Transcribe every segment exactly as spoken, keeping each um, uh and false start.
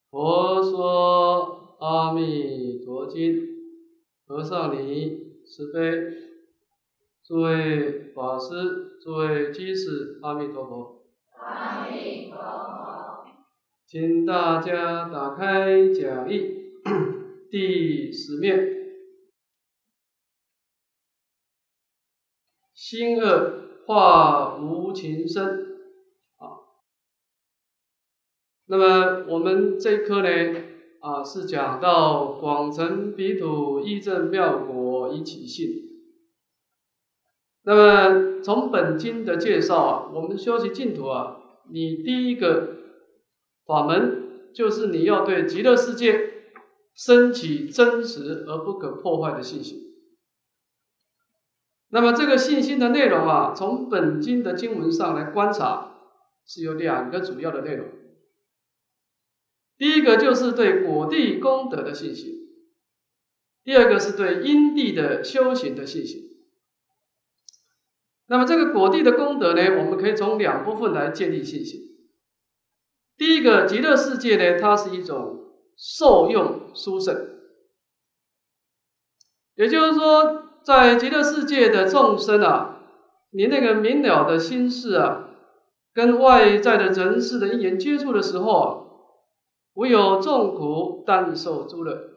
佛说阿弥陀经，和尚你慈悲，诸位法师，诸位居士，阿弥陀佛。 阿弥陀佛。 请大家打开讲义第十面，心恶化无情生。那么我们这一科呢，啊，是讲到广成彼土依正妙果以起信。那么从本经的介绍啊，我们修习净土啊，你第一个法门就是你要对极乐世界升起真实而不可破坏的信心。那么这个信心的内容啊，从本经的经文上来观察，是有两个主要的内容。第一个就是对果地功德的信心，第二个是对因地的修行的信心。那么这个果地的功德呢，我们可以从两部分来建立信心。第一个，极乐世界呢，它是一种受用殊胜，也就是说，在极乐世界的众生啊，你那个明了的心事啊，跟外在的人事的因缘接触的时候啊，唯有众苦，但受诸乐。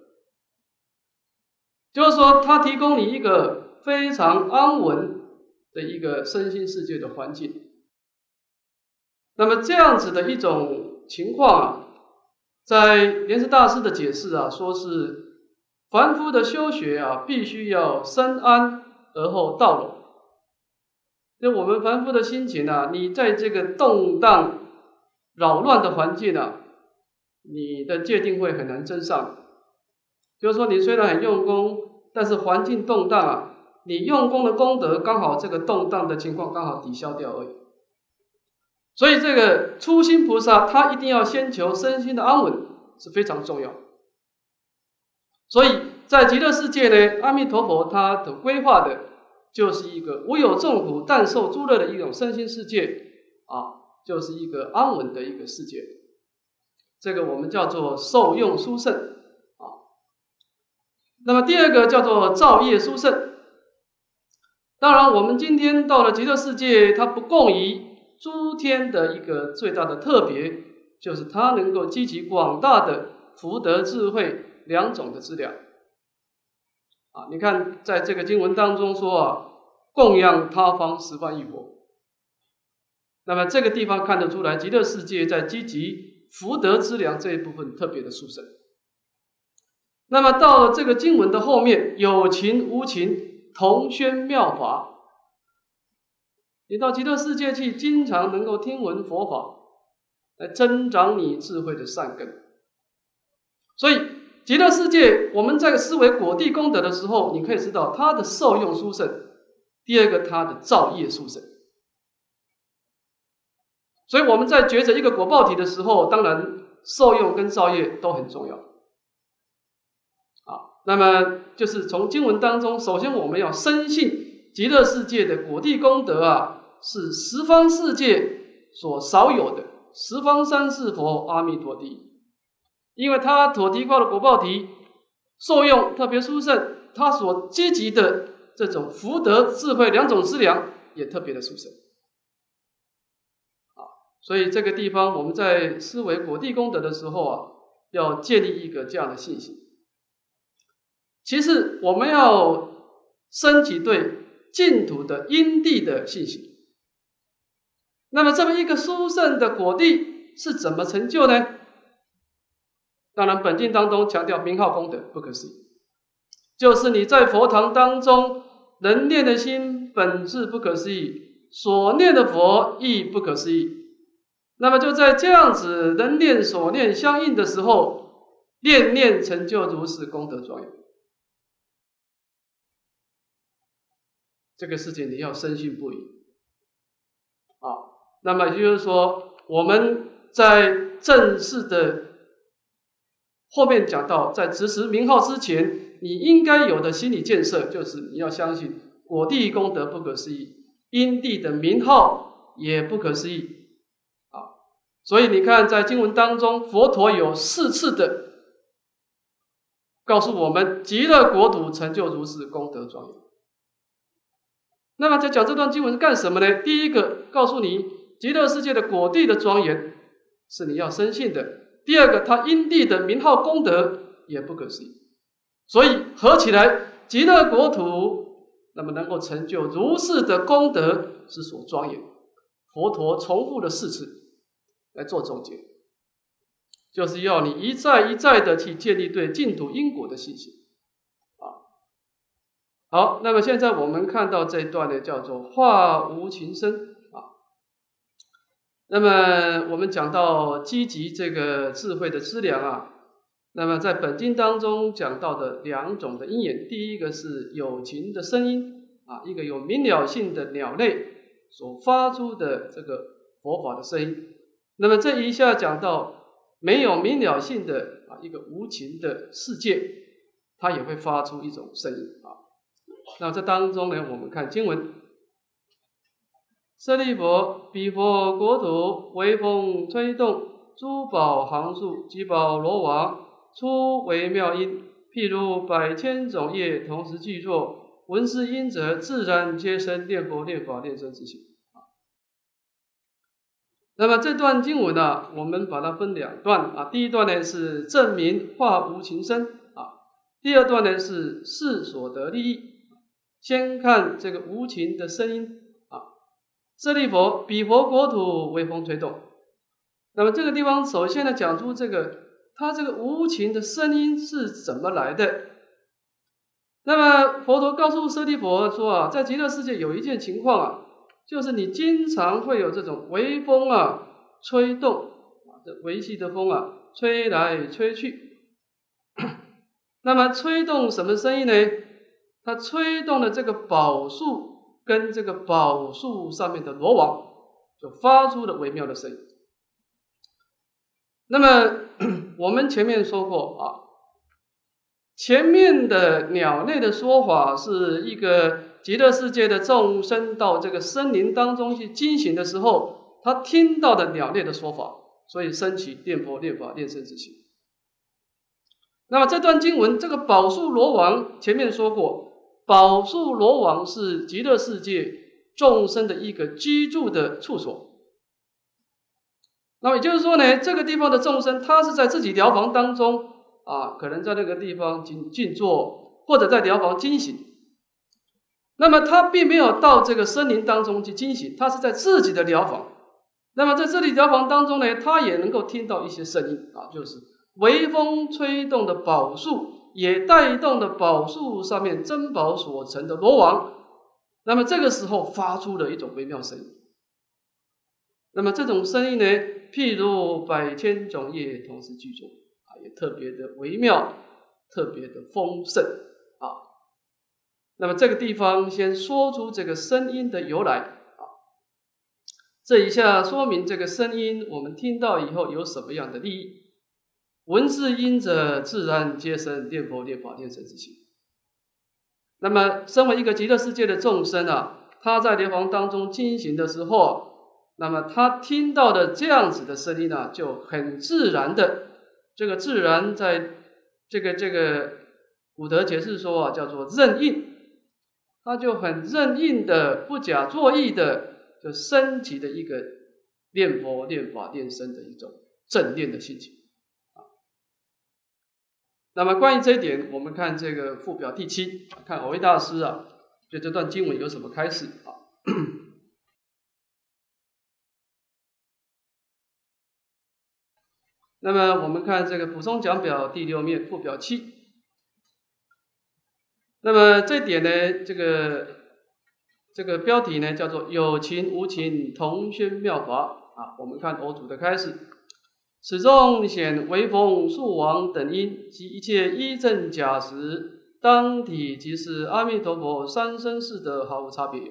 就是说，它提供你一个非常安稳的一个身心世界的环境。那么这样子的一种情况啊，在莲池大师的解释啊，说是凡夫的修学啊，必须要深安而后道拢。就我们凡夫的心情啊，你在这个动荡扰乱的环境啊，你的界定会很难增上。就是说，你虽然很用功，但是环境动荡啊，你用功的功德刚好这个动荡的情况刚好抵消掉而已。所以这个初心菩萨他一定要先求身心的安稳，是非常重要。所以在极乐世界呢，阿弥陀佛他的规划的就是一个无有众苦，但受诸乐的一种身心世界啊，就是一个安稳的一个世界。这个我们叫做受用殊胜啊。那么第二个叫做造业殊胜。当然，我们今天到了极乐世界，它不共于诸天的一个最大的特别，就是它能够积集广大的福德智慧两种的资粮啊。你看，在这个经文当中说啊，供养他方十万亿佛。那么这个地方看得出来，极乐世界在积集福德资粮这一部分特别的殊胜。那么到了这个经文的后面，有情无情同宣妙法。你到极乐世界去，经常能够听闻佛法，来增长你智慧的善根。所以极乐世界我们在思维果地功德的时候，你可以知道它的受用殊胜，第二个它的造业殊胜。所以我们在抉择一个果报体的时候，当然受用跟造业都很重要啊。那么就是从经文当中，首先我们要深信极乐世界的果地功德啊，是十方世界所少有的，十方三世佛阿弥陀第一。因为他所提供的果报体受用特别殊胜，他所积集的这种福德智慧两种资粮也特别的殊胜。所以这个地方我们在思维果地功德的时候啊，要建立一个这样的信心。其次，我们要升起对净土的因地的信心。那么这么一个殊胜的果地是怎么成就呢？当然本经当中强调名号功德不可思议，就是你在佛堂当中人念的心本质不可思议，所念的佛亦不可思议。那么就在这样子人念所念相应的时候，念念成就如是功德庄严。这个事情你要深信不疑啊。那么也就是说，我们在正式的后面讲到，在执持名号之前，你应该有的心理建设，就是你要相信果地功德不可思议，因地的名号也不可思议啊。 所以你看，在经文当中，佛陀有四次的告诉我们，极乐国土成就如是功德庄严。那么在讲这段经文是干什么呢？第一个告诉你，极乐世界的果地的庄严是你要深信的；第二个，它因地的名号功德也不可思议。所以合起来，极乐国土那么能够成就如是的功德之所庄严。佛陀重复了四次来做总结，就是要你一再一再的去建立对净土因果的信心。好，那么现在我们看到这一段呢，叫做化无情身啊。那么我们讲到积极这个智慧的资粮啊，那么在本经当中讲到的两种的因缘，第一个是有情的声音啊，一个有明了性的鸟类所发出的这个佛法的声音。那么这一下讲到没有明了性的啊一个无情的世界，它也会发出一种声音啊。那这当中呢，我们看经文：舍利弗，彼佛国土微风吹动，珠宝行树，吉宝罗网，出微妙音，譬如百千种业同时具作，闻是音者，自然皆生念佛、念法、念僧之心。那么这段经文呢、啊，我们把它分两段啊。第一段呢是证明化无情身啊，第二段呢是事所得利益。先看这个无情的声音啊，舍利弗，彼佛国土微风吹动。那么这个地方首先呢讲出这个它这个无情的声音是怎么来的。那么佛陀告诉舍利弗说啊，在极乐世界有一件情况啊，就是你经常会有这种微风啊吹动啊，这微细的风啊吹来吹去。那么吹动什么声音呢？它吹动了这个宝树跟这个宝树上面的罗网，就发出了微妙的声音。那么我们前面说过啊，前面的鸟类的说法是一个极乐世界的众生到这个森林当中去经行的时候，他听到的鸟类的说法，所以升起念佛、念法、念僧之心。那么这段经文，这个宝树罗网前面说过，宝树罗网是极乐世界众生的一个居住的处所。那么也就是说呢，这个地方的众生，他是在自己寮房当中啊，可能在那个地方静静坐，或者在寮房经行。那么他并没有到这个森林当中去经行，他是在自己的寮房。那么在这里寮房当中呢，他也能够听到一些声音啊，就是微风吹动的宝树，也带动了宝树上面珍宝所成的罗网。那么这个时候发出了一种微妙声音。那么这种声音呢，譬如百千种业同时具足啊，也特别的微妙，特别的丰盛啊。那么这个地方先说出这个声音的由来啊，这一下说明这个声音我们听到以后有什么样的利益。闻是音者，自然皆生念佛、念法、念僧之心。那么身为一个极乐世界的众生啊，他在寮房当中经行的时候，那么他听到的这样子的声音呢、啊，就很自然的，这个自然在这个这个古德解释说啊，叫做任应，他就很任应的、不假作意的，就升起的一个念佛、念法、念僧的一种正念的心情。那么关于这一点，我们看这个附表第七，看蕅益大师啊，对这段经文有什么开示啊？那么我们看这个补充讲表第六面附表七。那么这点呢，这个这个标题呢叫做有情无情同宣妙法啊。我们看蕅主的开示。此中显微风、树王等因及一切依正假实，当体即是阿弥陀佛三身四德，毫无差别。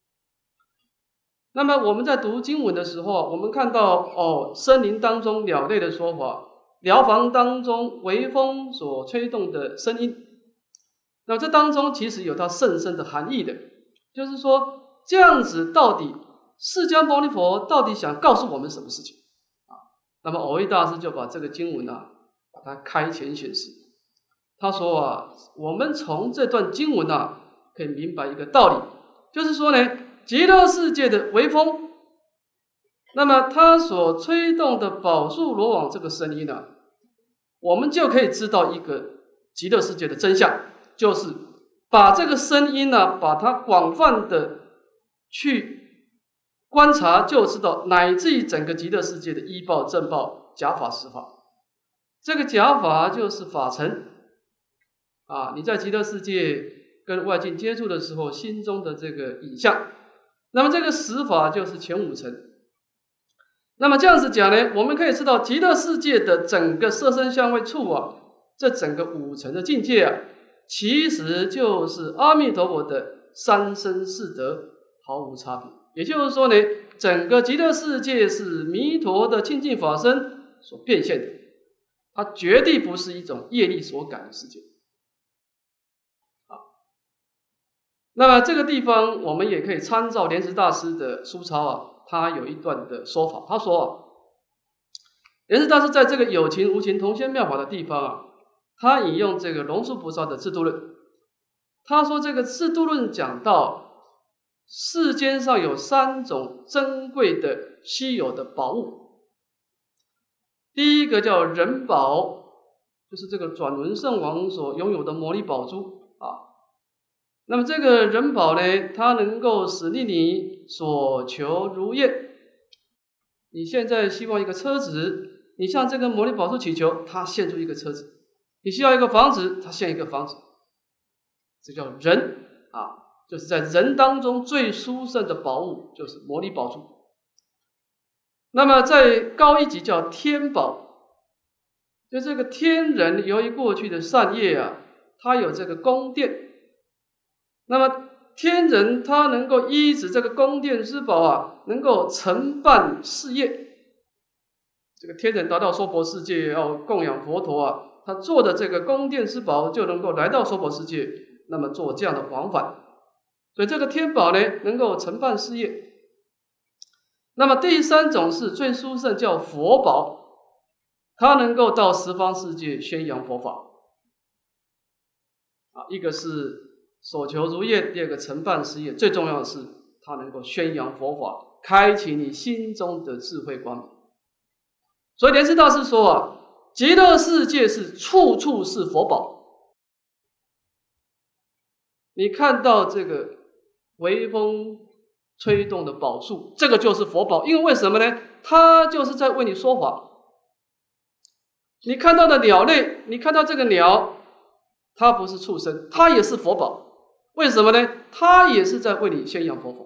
那么我们在读经文的时候，我们看到哦，森林当中鸟类的说法，寮房当中微风所吹动的声音，那么这当中其实有它甚深的含义的，就是说这样子到底释迦牟尼佛到底想告诉我们什么事情？ 那么蕅益大师就把这个经文啊，把它开前显示。他说啊，我们从这段经文啊，可以明白一个道理，就是说呢，极乐世界的微风，那么它所吹动的宝树罗网这个声音啊，我们就可以知道一个极乐世界的真相，就是把这个声音呢、啊，把它广泛的去观察，就知道乃至于整个极乐世界的依报、正报、假法、实法。这个假法就是法尘啊，你在极乐世界跟外境接触的时候，心中的这个影像。那么这个实法就是前五尘。那么这样子讲呢，我们可以知道极乐世界的整个色身香味触啊，这整个五尘的境界啊，其实就是阿弥陀佛的三身四德毫无差别。也就是说呢，整个极乐世界是弥陀的清净法身所变现的，它绝对不是一种业力所感的世界。那么这个地方我们也可以参照莲池大师的书抄啊，他有一段的说法，他说啊，莲池大师在这个有情无情同宣妙法的地方啊，他引用这个龙树菩萨的智度论，他说这个智度论讲到世间上有三种珍贵的稀有的宝物，第一个叫人宝，就是这个转轮圣王所拥有的摩尼宝珠啊。那么这个人宝呢，它能够使令你所求如愿。你现在希望一个车子，你向这个摩尼宝珠祈求，它现出一个车子；你需要一个房子，它现一个房子。这叫人啊，就是在人当中最殊胜的宝物，就是摩尼宝珠。那么在高一级叫天宝，就这个天人由于过去的善业啊，它有这个宫殿。那么天人他能够依止这个宫殿之宝啊，能够承办事业。这个天人达到娑婆世界要供养佛陀啊，他做的这个宫殿之宝就能够来到娑婆世界，那么做这样的往返。所以这个天宝呢，能够承办事业。那么第三种是最殊胜，叫佛宝，它能够到十方世界宣扬佛法。啊，一个是所求如愿，第二个承办事业，最重要的是它能够宣扬佛法，开启你心中的智慧光明。所以莲池大师说啊，极乐世界是处处是佛宝。你看到这个微风吹动的宝树，这个就是佛宝，因为为什么呢？它就是在为你说法。你看到的鸟类，你看到这个鸟，它不是畜生，它也是佛宝。为什么呢？它也是在为你宣扬佛法。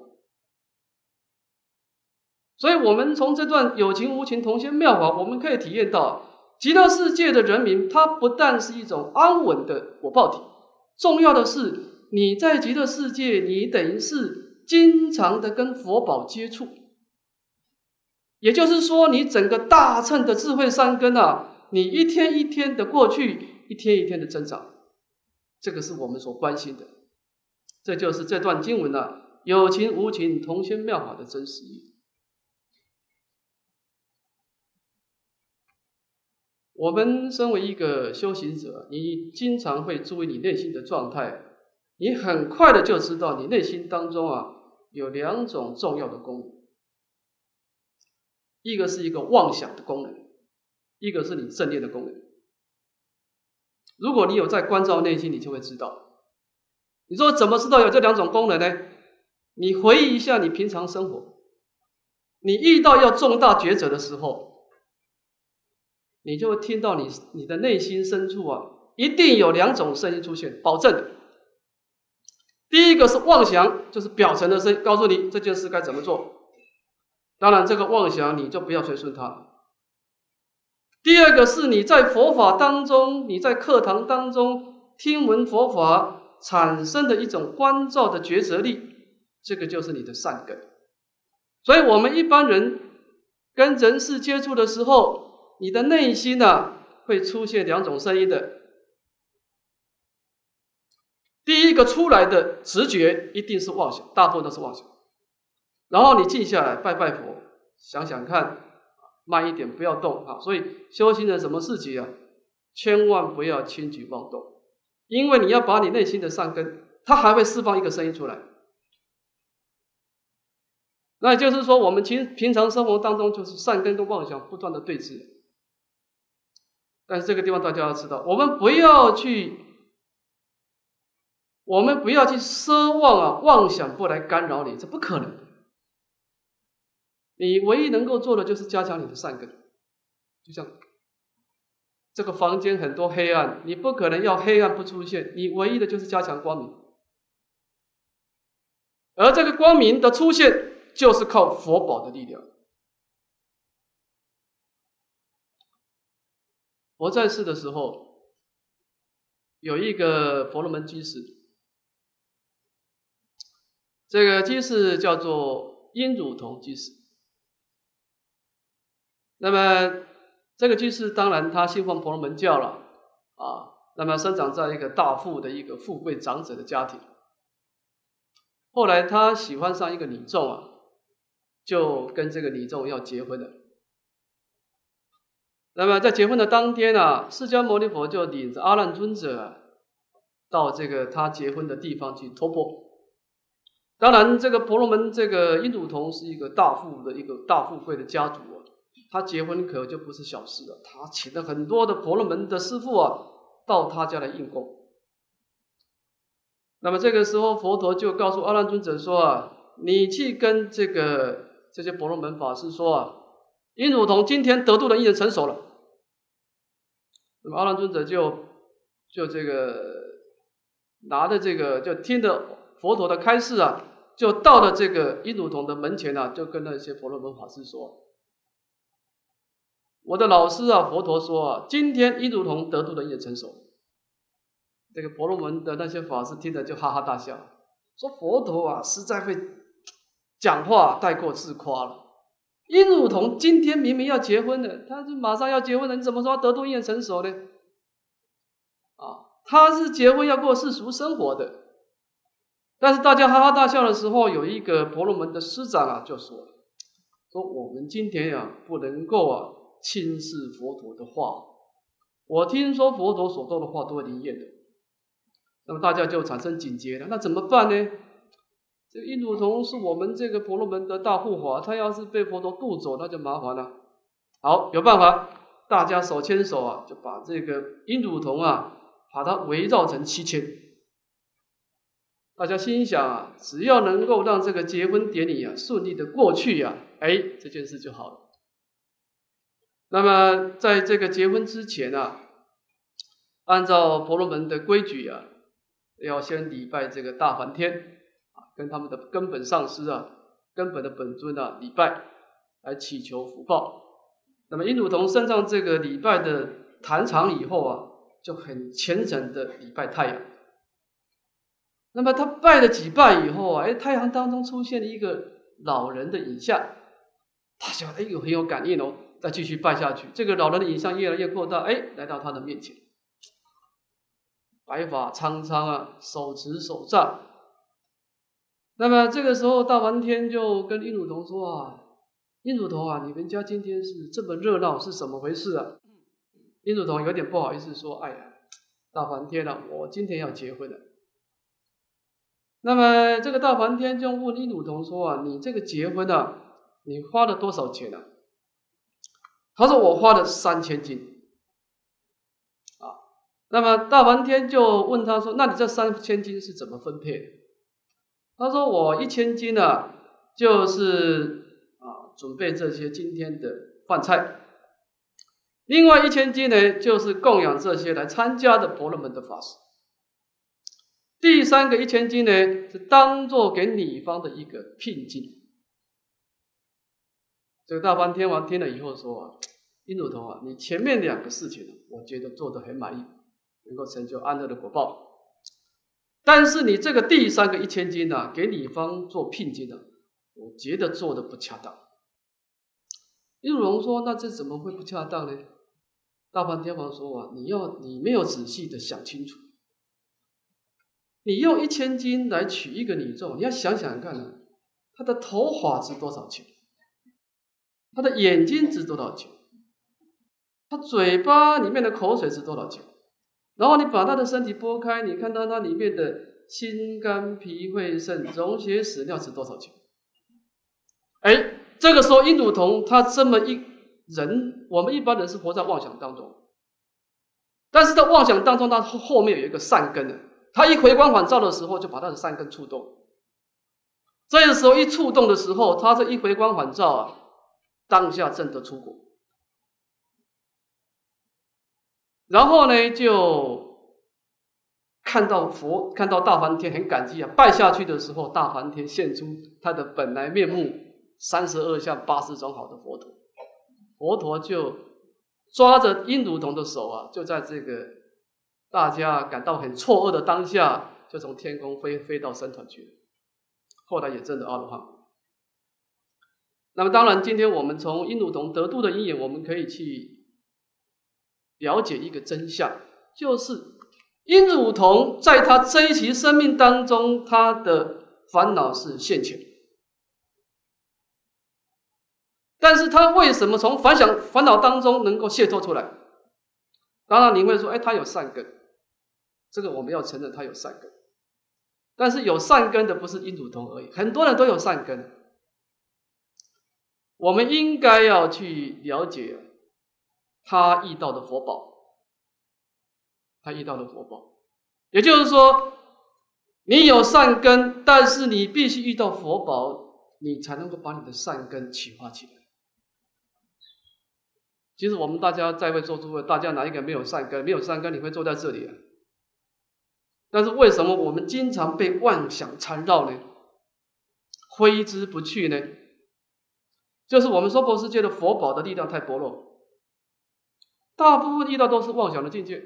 所以我们从这段有情无情同宣妙法，我们可以体验到极乐世界的人民，它不但是一种安稳的果报体，重要的是你在极乐世界，你等于是经常的跟佛宝接触。也就是说，你整个大乘的智慧善根啊，你一天一天的过去，一天一天的增长，这个是我们所关心的。这就是这段经文啊，有情无情同宣妙法的真实意。我们身为一个修行者，你经常会注意你内心的状态，你很快的就知道你内心当中啊有两种重要的功能，一个是一个妄想的功能，一个是你正念的功能。如果你有在关照内心，你就会知道。你说怎么知道有这两种功能呢？你回忆一下你平常生活，你遇到要重大抉择的时候，你就会听到你你的内心深处啊，一定有两种声音出现，保证的。第一个是妄想，就是表层的声音，告诉你这件事该怎么做。当然，这个妄想你就不要随顺它。第二个是你在佛法当中，你在课堂当中听闻佛法产生的一种关照的抉择力，这个就是你的善根。所以我们一般人跟人事接触的时候，你的内心啊会出现两种声音的。第一个出来的直觉一定是妄想，大部分都是妄想。然后你静下来拜拜佛，想想看， 慢一点，不要动啊。所以修行人什么事情啊，千万不要轻举妄动，因为你要把你内心的善根，它还会释放一个声音出来。那也就是说，我们其实平常生活当中就是善根跟妄想不断的对峙。但是这个地方大家要知道，我们不要去，我们不要去奢望啊，妄想不来干扰你，这不可能的。你唯一能够做的就是加强你的善根，就像这个房间很多黑暗，你不可能要黑暗不出现，你唯一的就是加强光明，而这个光明的出现就是靠佛宝的力量。佛在世的时候，有一个婆罗门居士，这个居士叫做殷汝同居士。那么这个居士当然他信奉婆罗门教了啊，那么生长在一个大富的一个富贵长者的家庭。后来他喜欢上一个女众啊，就跟这个女众要结婚了。那么在结婚的当天啊，释迦牟尼佛就领着阿难尊者啊，到这个他结婚的地方去托钵。当然，这个婆罗门这个殷汝同是一个大富的一个大富贵的家族啊，他结婚可就不是小事了，他请了很多的婆罗门的师父啊，到他家来应供。那么这个时候，佛陀就告诉阿难尊者说啊，你去跟这个这些婆罗门法师说啊，殷汝同今天得度的因缘成熟了。那么阿难尊者就就这个拿着这个就听着佛陀的开示啊，就到了这个殷汝同的门前啊，就跟那些婆罗门法师说，我的老师啊，佛陀说啊，今天殷汝同得度的因缘成熟。这个婆罗门的那些法师听着就哈哈大笑，说佛陀啊，实在会讲话太过自夸了。殷汝同今天明明要结婚了，他是马上要结婚了，你怎么说得度因缘成熟呢？啊，他是结婚要过世俗生活的。但是大家哈哈大笑的时候，有一个婆罗门的师长啊，就说了，说我们今天啊，不能够啊轻视佛陀的话。我听说佛陀所说的话都会灵验的。那么大家就产生警觉了，那怎么办呢？这个殷汝同是我们这个婆罗门的大护法，他要是被佛陀渡走，那就麻烦了。好，有办法，大家手牵手啊，就把这个殷汝同啊，把它围绕成七圈。大家心想啊，只要能够让这个结婚典礼啊顺利的过去啊，哎，这件事就好了。那么在这个结婚之前啊，按照婆罗门的规矩啊，要先礼拜这个大梵天啊，跟他们的根本上师啊、根本的本尊啊礼拜，来祈求福报。那么殷汝同升上这个礼拜的坛场以后啊，就很虔诚的礼拜太阳。那么他拜了几拜以后啊，哎，太阳当中出现了一个老人的影像，他想，哎呦，很有感应哦，再继续拜下去。这个老人的影像越来越扩大，哎，来到他的面前。白发苍苍啊，手持手杖。那么这个时候，大梵天就跟殷汝同说啊，殷汝同啊，你们家今天是这么热闹，是怎么回事啊？殷汝同有点不好意思说，哎呀，大梵天啊，我今天要结婚了。那么这个大梵天就问殷汝同说啊，你这个结婚啊，你花了多少钱啊？他说我花了三千金。那么大梵天就问他说，那你这三千金是怎么分配的？他说我一千金啊，就是啊准备这些今天的饭菜，另外一千金呢，就是供养这些来参加的婆罗门的法师，第三个一千金呢，是当做给女方的一个聘金。这个大梵天王听了以后说啊，殷汝同啊，你前面两个事情我觉得做得很满意，能够成就安乐的果报。但是你这个第三个一千金啊，给女方做聘金啊，我觉得做的不恰当。殷汝同说，那这怎么会不恰当呢？大梵天王说啊，你要你没有仔细的想清楚，你用一千金来娶一个女众，你要想想看啊，她的头发值多少钱？ 他的眼睛值多少钱？他嘴巴里面的口水值多少钱？然后你把他的身体剥开，你看到他里面的心肝脾肺肾溶血屎尿值多少钱？哎，这个时候印度童他这么一人，我们一般人是活在妄想当中，但是在妄想当中，他后面有一个善根的，他一回光返照的时候，就把他的善根触动。这个时候一触动的时候，他这一回光返照啊，当下证得出果。然后呢，就看到佛，看到大梵天很感激啊，拜下去的时候，大梵天现出他的本来面目，三十二相八十种好的佛陀，佛陀就抓着印度童的手啊，就在这个大家感到很错愕的当下，就从天空飞飞到僧团去了。后来也证得阿罗汉。那么当然，今天我们从印度童得度的因缘，我们可以去了解一个真相，就是印度童在他这一期生命当中，他的烦恼是现前，但是他为什么从烦想烦恼当中能够解脱出来？当然你会说，哎，他有善根，这个我们要承认他有善根，但是有善根的不是印度童而已，很多人都有善根。我们应该要去了解他遇到的佛宝，他遇到的佛宝，也就是说，你有善根，但是你必须遇到佛宝，你才能够把你的善根启发起来。其实我们大家在位做诸位，大家哪一个没有善根？没有善根，你会坐在这里啊？但是为什么我们经常被妄想缠绕呢？挥之不去呢？就是我们娑婆世界的佛宝的力量太薄弱，大部分遇到都是妄想的境界。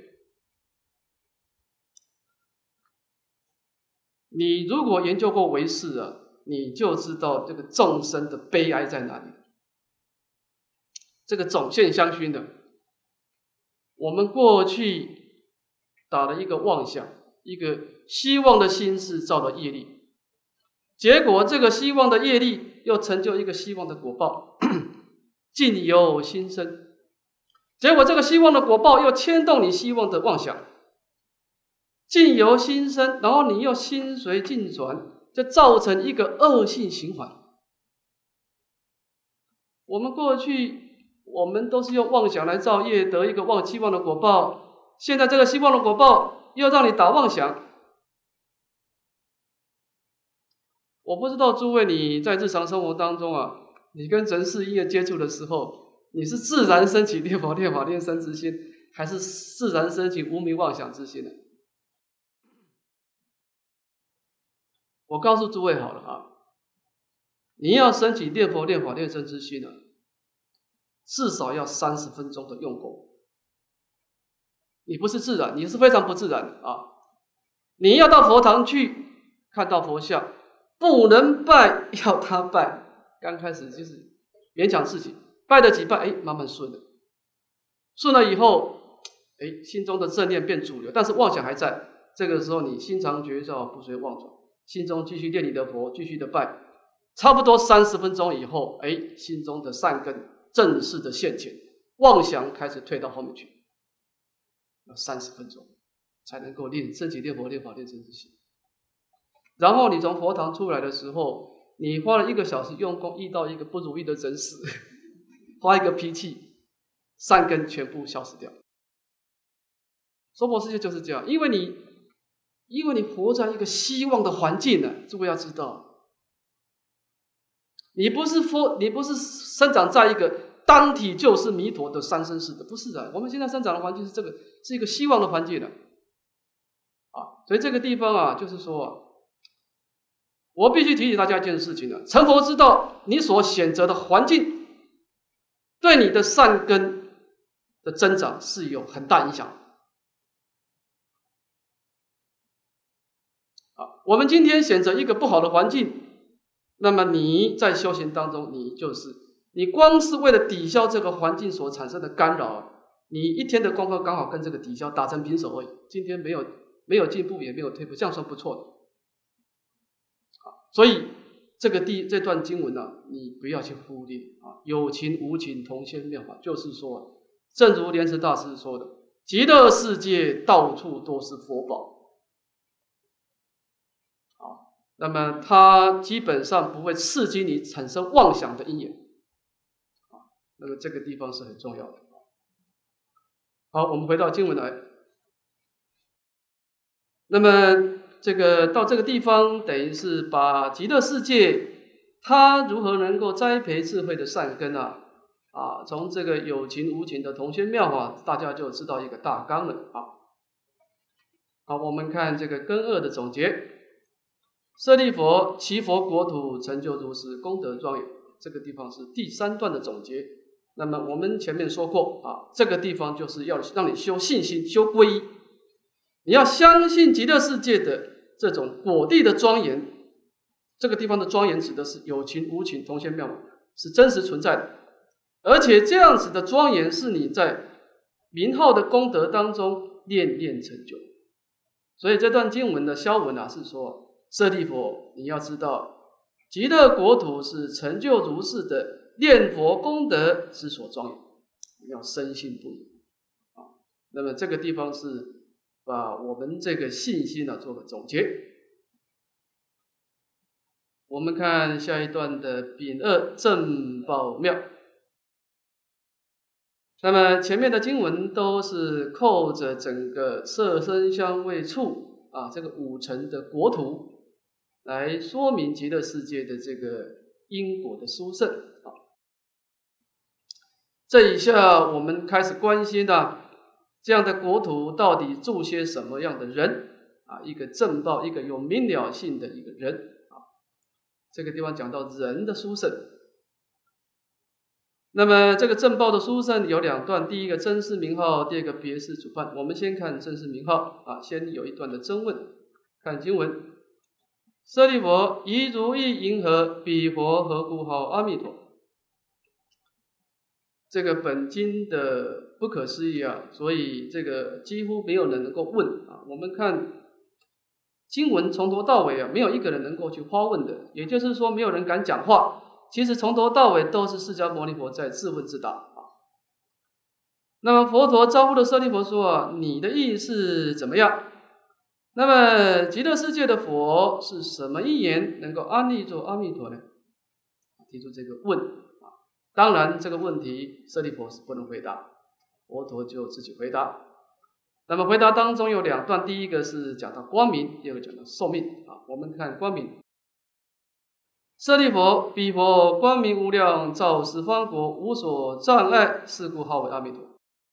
你如果研究过唯识啊，你就知道这个众生的悲哀在哪里。这个种现相熏的，我们过去打了一个妄想，一个希望的心事造了业力，结果这个希望的业力又成就一个希望的果报，境由心生。结果这个希望的果报又牵动你希望的妄想，境由心生，然后你又心随境转，就造成一个恶性循环。我们过去我们都是用妄想来造业，得一个妄希望的果报，现在这个希望的果报又让你打妄想。我不知道诸位你在日常生活当中啊，你跟人事业接触的时候，你是自然升起念佛念法念僧之心，还是自然升起无明妄想之心呢？我告诉诸位好了啊，你要升起念佛念法念僧之心呢，至少要三十分钟的用功。你不是自然，你是非常不自然的啊！你要到佛堂去看到佛像，不能拜要他拜，刚开始就是勉强自己，拜了几拜，哎，慢慢顺了，顺了以后，哎，心中的正念变主流，但是妄想还在。这个时候你心常觉照，不随妄转，心中继续念你的佛，继续的拜，差不多三十分钟以后，哎，心中的善根正式的现前，妄想开始退到后面去，要三十分钟才能够练升起念佛念法念僧之心。然后你从佛堂出来的时候，你花了一个小时用功，遇到一个不如意的人事，发一个脾气，善根全部消失掉。娑婆世界就是这样，因为你因为你活在一个希望的环境呢，诸位要知道，你不是佛，你不是生长在一个当体就是弥陀的三生世的，不是的。我们现在生长的环境是这个，是一个希望的环境的啊。所以这个地方啊，就是说啊，我必须提醒大家一件事情呢，成佛之道，你所选择的环境，对你的善根的增长是有很大影响的。啊，我们今天选择一个不好的环境，那么你在修行当中，你就是你光是为了抵消这个环境所产生的干扰，你一天的功课刚好跟这个抵消打成平手而已。今天没有没有进步，也没有退步，这样算不错的。所以这个地这段经文呢、啊，你不要去忽略啊，有情无情同现妙法，就是说，正如莲池大师说的，极乐世界到处都是佛宝，啊，那么它基本上不会刺激你产生妄想的因缘，啊，那么这个地方是很重要的。好，我们回到经文来，那么这个到这个地方，等于是把极乐世界它如何能够栽培智慧的善根啊，啊，从这个有情无情的同宣妙法，大家就知道一个大纲了啊。好，我们看这个根二的总结。舍利弗，其佛国土成就如是，功德庄严。这个地方是第三段的总结。那么我们前面说过啊，这个地方就是要让你修信心、修皈依。你要相信极乐世界的这种果地的庄严，这个地方的庄严指的是有情无情同现妙法，是真实存在的。而且这样子的庄严是你在名号的功德当中念念成就。所以这段经文的消文啊，是说舍利弗，你要知道极乐国土是成就如是的念佛功德之所庄严，你要深信不疑啊。那么这个地方是把我们这个信心呢、啊、做个总结。我们看下一段的丙二正报妙。那么前面的经文都是扣着整个色声香味触啊这个五层的国土来说明极乐世界的这个因果的殊胜啊。这一下我们开始关心的、啊、这样的国土到底住些什么样的人啊？一个正报，一个有明了性的一个人啊。这个地方讲到人的殊胜。那么这个正报的殊胜有两段，第一个真实名号，第二个别事主办。我们先看真实名号啊，先有一段的真问。看经文：舍利弗，宜如意银河，彼佛何故号阿弥陀？这个本经的不可思议啊，所以这个几乎没有人能够问啊。我们看经文从头到尾啊，没有一个人能够去发问的，也就是说，没有人敢讲话。其实从头到尾都是释迦牟尼佛在自问自答啊。那么佛陀招呼了舍利弗说啊，你的意是怎么样？那么极乐世界的佛是什么因缘能够安立做阿弥陀呢？提出这个问啊。当然这个问题舍利弗是不能回答，佛陀就自己回答。那么回答当中有两段，第一个是讲到光明，第二个讲到寿命啊。我们看光明。舍利弗，彼佛光明无量，照十方国，无所障碍，是故号为阿弥陀。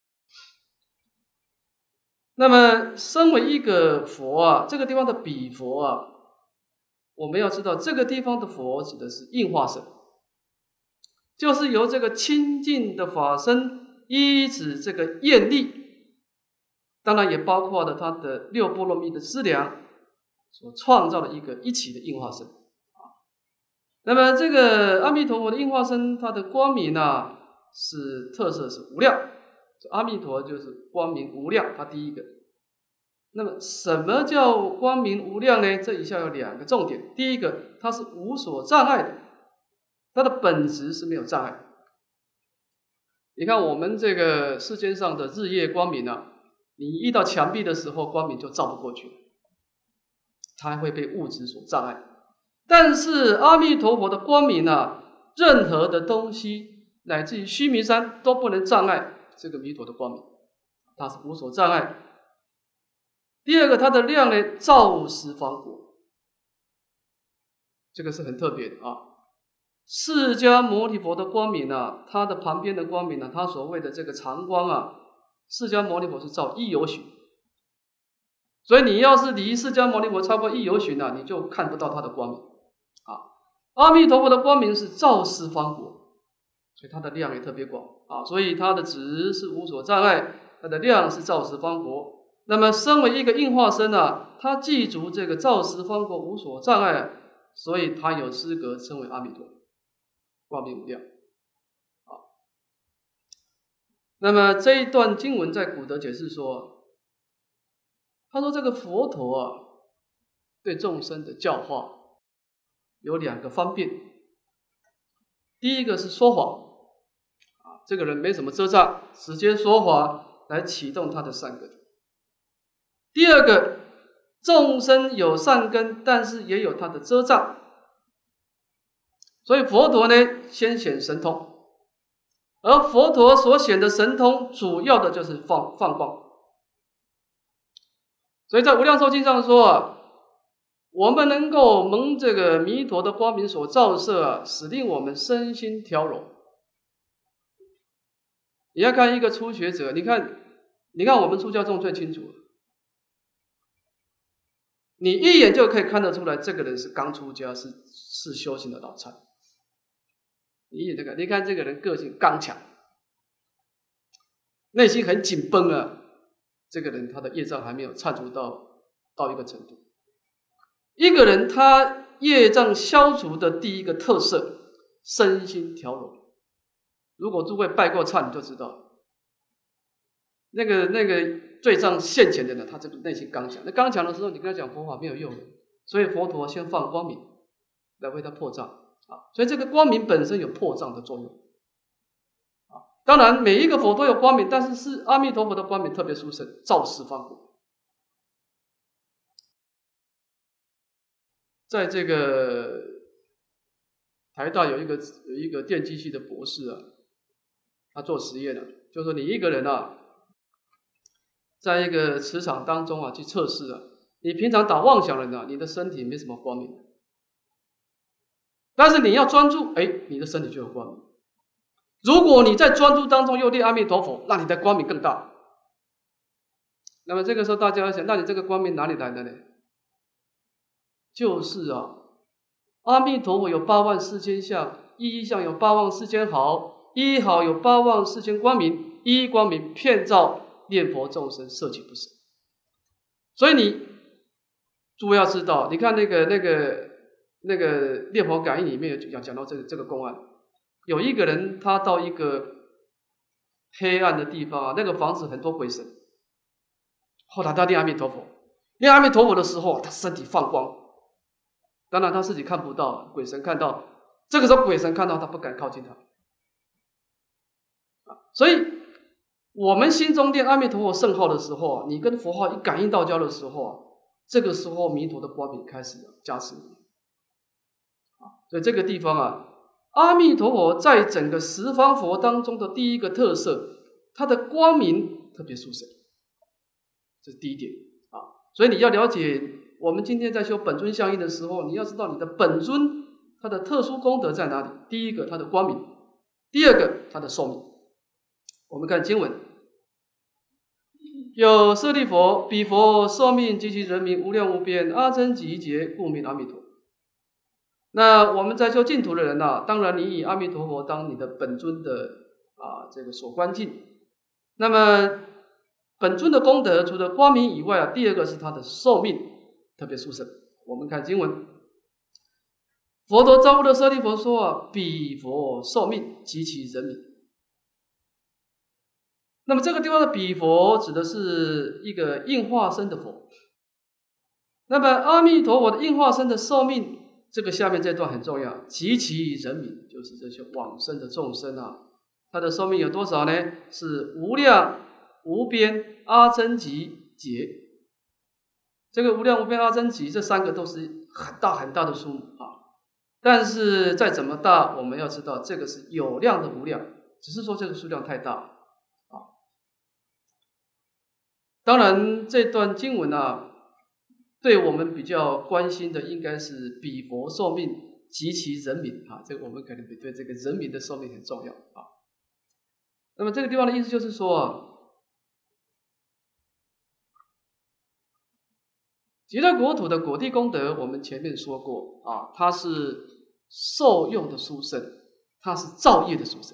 那么身为一个佛啊，这个地方的彼佛啊，我们要知道这个地方的佛指的是应化身，就是由这个清净的法身依止这个愿力，当然也包括了他的六波罗蜜的资粮所创造的一个一起的应化身。那么这个阿弥陀佛的应化身，它的光明啊是特色是无量，阿弥陀就是光明无量，它第一个。那么什么叫光明无量呢？这以下有两个重点。第一个，它是无所障碍的，它的本质是没有障碍。你看我们这个世间上的日夜光明啊，你遇到墙壁的时候，光明就照不过去，它会被物质所障碍。但是阿弥陀佛的光明啊，任何的东西乃至于须弥山都不能障碍这个弥陀的光明，它是无所障碍。第二个，它的量呢，照十方国，这个是很特别的啊。释迦牟尼佛的光明啊，它的旁边的光明啊，它所谓的这个常光啊，释迦牟尼佛是照一由旬，所以你要是离释迦牟尼佛超过一由旬啊，你就看不到它的光明。阿弥陀佛的光明是照十方国，所以它的量也特别广啊，所以它的质是无所障碍，它的量是照十方国。那么身为一个应化身啊，它记足这个照十方国无所障碍啊，所以它有资格称为阿弥陀，光明无量啊。那么这一段经文在古德解释说，他说这个佛陀啊，对众生的教化有两个方便。第一个是说谎，啊，这个人没什么遮障，直接说谎来启动他的善根。第二个，众生有善根，但是也有他的遮障，所以佛陀呢先显神通，而佛陀所显的神通，主要的就是放放光。所以在无量寿经上说啊，我们能够蒙这个弥陀的光明所照射啊，使令我们身心调柔。你要看一个初学者，你看，你看我们出家众最清楚了，你一眼就可以看得出来，这个人是刚出家，是是修行的老参。你一眼就看，你看这个人个性刚强，内心很紧绷啊，这个人他的业障还没有忏除到到一个程度。一个人他业障消除的第一个特色，身心调柔。如果诸位拜过忏，你就知道，那个那个罪障现前的人，他这个内心刚强。那刚强的时候，你跟他讲佛法没有用的，所以佛陀先放光明来为他破障啊。所以这个光明本身有破障的作用啊。当然，每一个佛都有光明，但是是阿弥陀佛的光明特别殊胜，照十方国。在这个台大有一个有一个电机系的博士啊，他做实验了、啊，就说你一个人啊，在一个磁场当中啊去测试啊，你平常打妄想人啊，你的身体没什么光明，但是你要专注，哎，你的身体就有光明。如果你在专注当中又念阿弥陀佛，那你的光明更大。那么这个时候大家要想，那你这个光明哪里来的呢？就是啊，阿弥陀佛有八万四千相，一一相有八万四千毫，一一毫有八万四千光明，一一光明遍照念佛众生，摄取不舍。所以你诸位要知道，你看那个那个那个念佛感应里面有讲到这个这个公案，有一个人他到一个黑暗的地方啊，那个房子很多鬼神，后来他念阿弥陀佛，念阿弥陀佛的时候，他身体放光。当然他自己看不到，鬼神看到，这个时候鬼神看到他不敢靠近他。所以我们心中念阿弥陀佛圣号的时候，你跟佛号一感应道交的时候，这个时候弥陀的光明开始加持你。所以这个地方啊，阿弥陀佛在整个十方佛当中的第一个特色，它的光明特别殊胜，这是第一点啊。所以你要了解，我们今天在修本尊相应的时候，你要知道你的本尊它的特殊功德在哪里。第一个，它的光明；第二个，它的寿命。我们看经文，有舍利佛，彼佛寿命及其人民无量无边，阿僧祇劫，故名阿弥陀。那我们在修净土的人啊，当然你以阿弥陀佛当你的本尊的啊这个所观境。那么本尊的功德除了光明以外啊，第二个是他的寿命特别殊胜。我们看经文，佛陀招呼的舍利佛说啊，彼佛寿命及其人民。那么这个地方的彼佛指的是一个应化身的佛。那么阿弥陀佛的应化身的寿命，这个下面这段很重要，及其人民，就是这些往生的众生啊，他的寿命有多少呢？是无量无边阿僧祇劫。这个无量无边阿僧祇这三个都是很大很大的数目啊，但是再怎么大，我们要知道这个是有量的无量，只是说这个数量太大啊。当然这段经文啊，对我们比较关心的应该是彼佛寿命及其人民啊，这个我们可能对这个人民的寿命很重要啊。那么这个地方的意思就是说啊，极乐国土的果地功德，我们前面说过啊，它是受用的殊胜，它是造业的殊胜。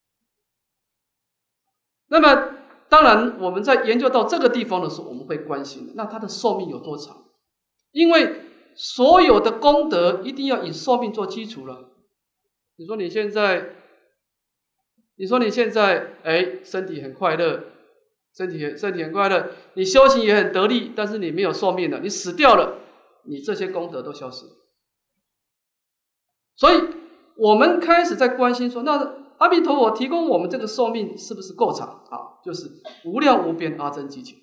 那么当然我们在研究到这个地方的时候，我们会关心，那它的寿命有多长？因为所有的功德一定要以寿命做基础了。你说你现在，你说你现在，哎，身体很快乐，身体身体很快乐，你修行也很得力，但是你没有寿命了，你死掉了，你这些功德都消失了。 所以我们开始在关心说，那阿弥陀佛提供我们这个寿命是不是够长啊？就是无量无边阿僧祇劫。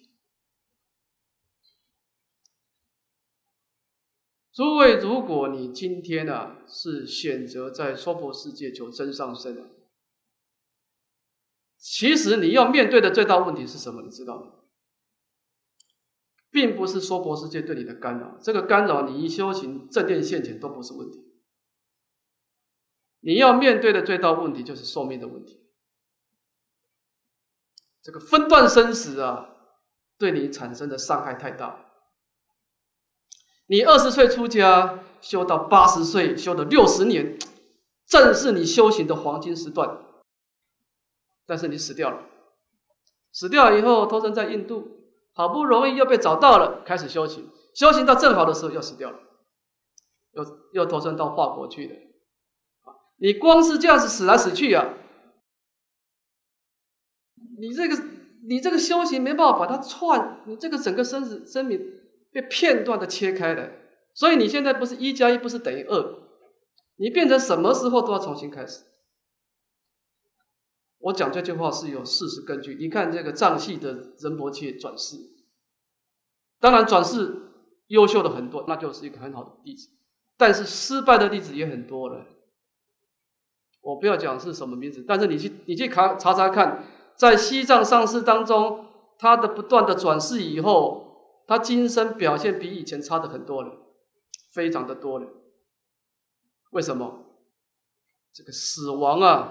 诸位，如果你今天啊是选择在娑婆世界求真上生啊，其实你要面对的最大问题是什么？你知道吗？并不是娑婆世界对你的干扰，这个干扰你一修行正念现前都不是问题。你要面对的最大问题就是寿命的问题。这个分段生死啊，对你产生的伤害太大。你二十岁出家，修到八十岁，修了六十年，正是你修行的黄金时段。但是你死掉了，死掉了以后投生在印度，好不容易又被找到了，开始修行，修行到正好的时候又死掉了，又又投生到华国去了。你光是这样子死来死去啊，你这个你这个修行没办法把它串，你这个整个生死生命被片段的切开了，所以你现在不是一加一不是等于二，你变成什么时候都要重新开始。我讲这句话是有事实根据，你看这个藏系的仁波切转世，当然转世优秀的很多，那就是一个很好的例子，但是失败的例子也很多了。我不要讲是什么名字，但是你去你去查查查看，在西藏上师当中，他的不断的转世以后，他今生表现比以前差的很多了，非常的多了。为什么？这个死亡啊，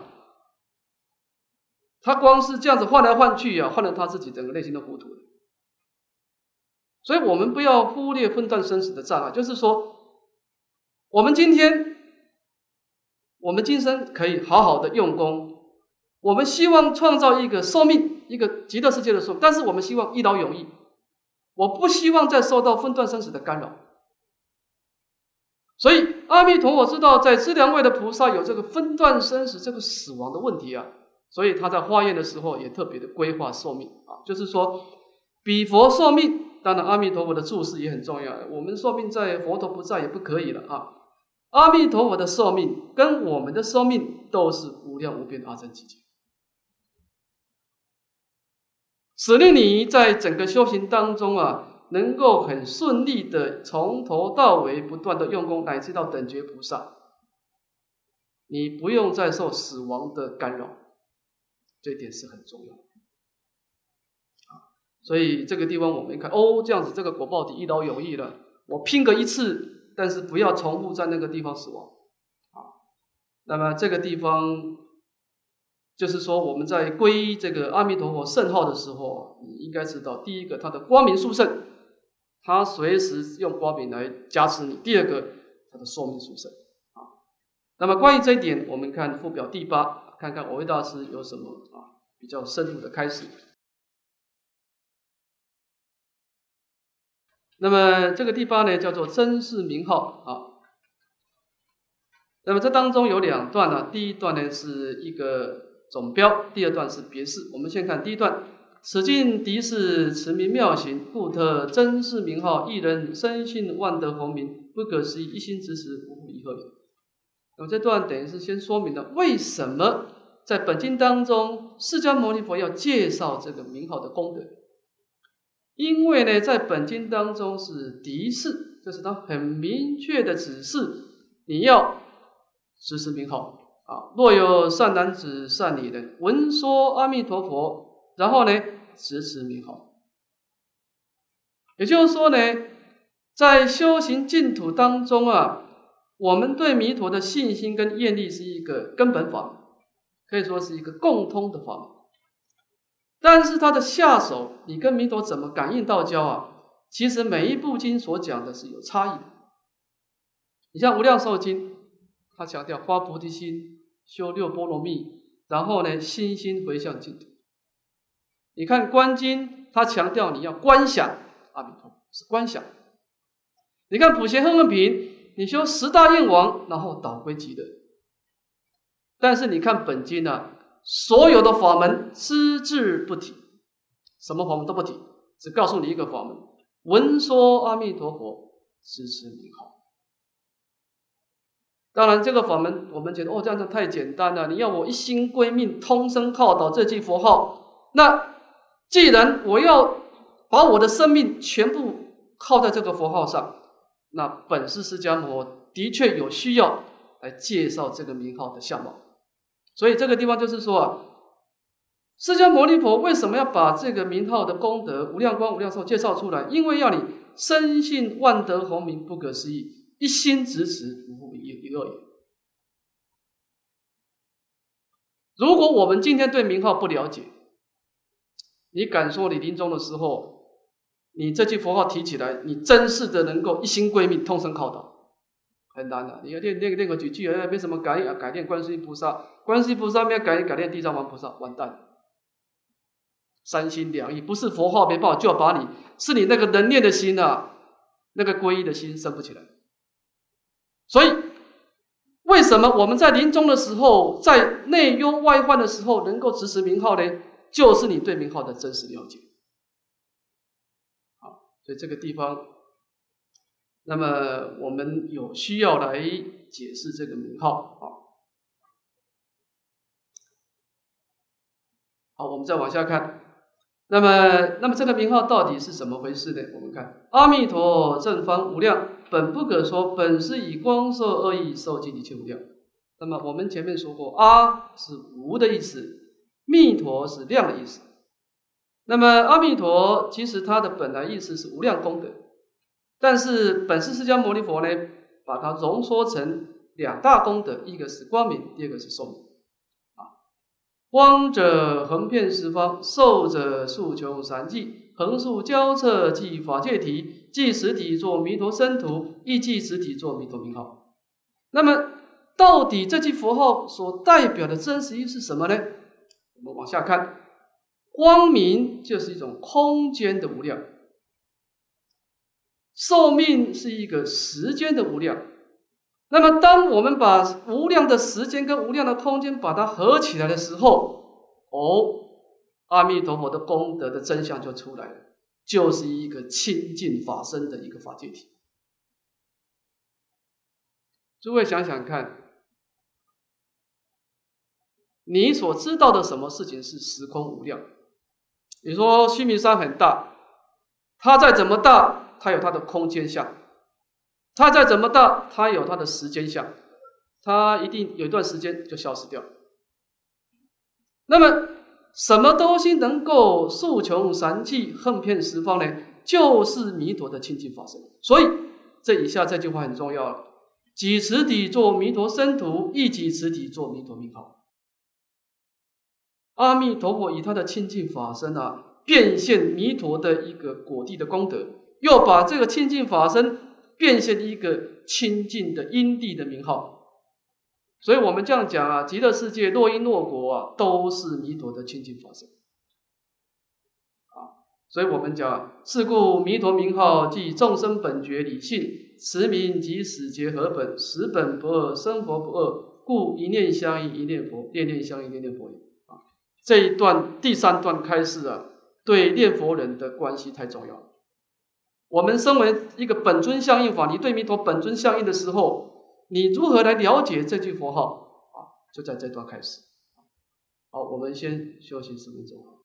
他光是这样子换来换去啊，换了他自己整个内心都糊涂了。所以我们不要忽略分段生死的障碍，就是说，我们今天，我们今生可以好好的用功，我们希望创造一个寿命，一个极乐世界的寿命，但是我们希望一劳永逸，我不希望再受到分段生死的干扰。所以阿弥陀佛知道在资粮位的菩萨有这个分段生死这个死亡的问题啊，所以他在化验的时候也特别的规划寿命啊，就是说比佛寿命，当然阿弥陀佛的注释也很重要，我们寿命在佛陀不在也不可以了啊。阿弥陀佛的寿命跟我们的寿命都是无量无边阿僧祇劫，使令你在整个修行当中啊，能够很顺利的从头到尾不断的用功，乃至到等觉菩萨，你不用再受死亡的干扰，这一点是很重要的。所以这个地方我们看，哦，这样子这个果报体一劳永逸了，我拼个一次，但是不要重复在那个地方死亡啊。那么这个地方就是说，我们在皈依这个阿弥陀佛圣号的时候，你应该知道，第一个，它的光明殊胜，它随时用光明来加持你；第二个，它的寿命殊胜啊。那么关于这一点，我们看附表第八，看看蕅益大师有什么啊比较深入的开始。那么这个地方呢，叫做真实名号啊。那么这当中有两段呢、啊，第一段呢是一个总标，第二段是别释。我们先看第一段：此境敌是持名妙行，故特真实名号，一人深信万德洪名，不可思议，一心执持，无复疑何也。那么这段等于是先说明了为什么在本经当中，释迦牟尼佛要介绍这个名号的功德。因为呢，在本经当中是敌释，就是他很明确的指示你要持持名号啊。若有善男子、善女人闻说阿弥陀佛，然后呢持持名号。也就是说呢，在修行净土当中啊，我们对弥陀的信心跟愿力是一个根本法门，可以说是一个共通的法门。但是它的下手，你跟弥陀怎么感应道交啊？其实每一部经所讲的是有差异的。你像《无量寿经》，它强调发菩提心，修六波罗蜜，然后呢，心心回向净土。你看《观经》，它强调你要观想阿弥陀佛，是观想。你看《普贤行论品》，你修十大愿王，然后导归极乐。但是你看本经啊，所有的法门只字不提，什么法门都不提，只告诉你一个法门：闻说阿弥陀佛，持持名号。 当然，这个法门我们觉得哦，这样子太简单了。你要我一心归命，通身靠倒这句佛号，那既然我要把我的生命全部靠在这个佛号上，那本师释迦牟尼的确有需要来介绍这个名号的相貌。所以这个地方就是说啊，释迦牟尼佛为什么要把这个名号的功德无量光无量寿介绍出来？因为要你深信万德洪名不可思议，一心执持，无复一二也。如果我们今天对名号不了解，你敢说你临终的时候，你这句佛号提起来，你真是的能够一心归命，通身靠倒？很难的。你要练练练个几句，没什么改念，改念观世音菩萨，观世音菩萨没有改念改念地藏王菩萨，完蛋了。三心两意，不是佛号没办法就要把你，是你那个能念的心啊，那个皈依的心升不起来。所以为什么我们在临终的时候，在内忧外患的时候能够持持名号呢？就是你对名号的真实了解。好，所以这个地方，那么我们有需要来解释这个名号。好，好，我们再往下看。那么，那么这个名号到底是怎么回事呢？我们看，阿弥陀正方无量，本不可说，本是以光寿二义受尽一切无量。那么我们前面说过，阿是无的意思，弥陀是量的意思。那么阿弥陀其实它的本来意思是无量功德，但是本师释迦牟尼佛呢，把它浓缩成两大功德，一个是光明，第二个是寿命。光者横遍十方，寿者数穷三际，横竖交彻即法界体，即实体作弥陀身图，亦即实体作弥陀名号。那么到底这句佛号所代表的真实意是什么呢？我们往下看，光明就是一种空间的无量，寿命是一个时间的无量。那么当我们把无量的时间跟无量的空间把它合起来的时候，哦，阿弥陀佛的功德的真相就出来了，就是一个清净法身的一个法界体。诸位想想看，你所知道的什么事情是时空无量？你说须弥山很大，它再怎么大，它有它的空间相，它再怎么大，它有它的时间相，它一定有一段时间就消失掉。那么什么东西能够数穷三际，横遍十方呢？就是弥陀的清净法身。所以这以下这句话很重要了，己此体作弥陀身图，亦己此体作弥陀名号。阿弥陀佛以他的清净法身啊，变现弥陀的一个果地的功德，又把这个清净法身变现一个清净的因地的名号。所以我们这样讲啊，极乐世界若因若果啊，都是弥陀的清净法身啊。所以我们讲，是故弥陀名号即众生本觉理性，持名即始结合本，实本不二，生佛不二，故一念相应一念佛，念念相应念念佛也。啊，这一段第三段开示啊，对念佛人的关系太重要了。我们身为一个本尊相应法，你对弥陀本尊相应的时候，你如何来了解这句佛号啊？就在这段开始。好，我们先休息十分钟。